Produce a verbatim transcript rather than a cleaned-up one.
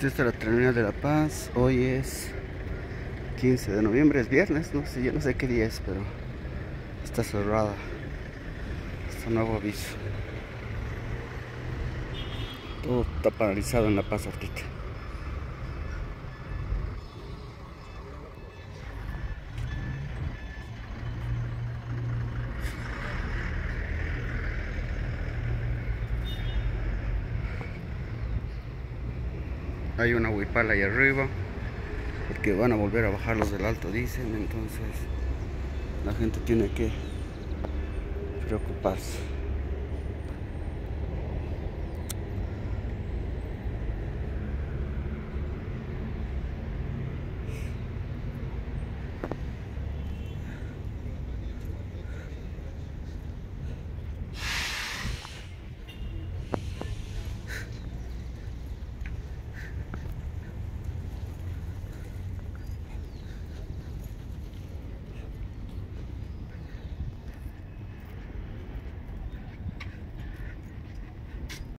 Esta es la terminal de La Paz. Hoy es quince de noviembre, es viernes, no sé, yo no sé qué día es, pero está cerrada. Está nuevo aviso. Todo está paralizado en La Paz ahorita. Hay una huipala ahí arriba, porque van a volver a bajar los del alto, dicen. Entonces la gente tiene que preocuparse.